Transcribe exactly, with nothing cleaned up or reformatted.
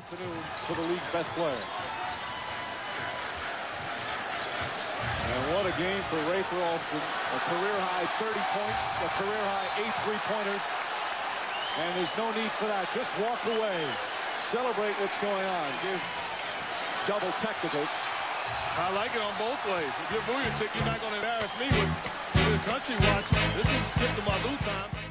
afternoon for the league's best player. And what a game for Rafer Alston. A career-high thirty points, a career-high eight three-pointers. And there's no need for that. Just walk away. Celebrate what's going on. Give double technicals. I like it on both ways. If you're Booyah, you're not going to embarrass me with the country watching. This is skip to my lose time.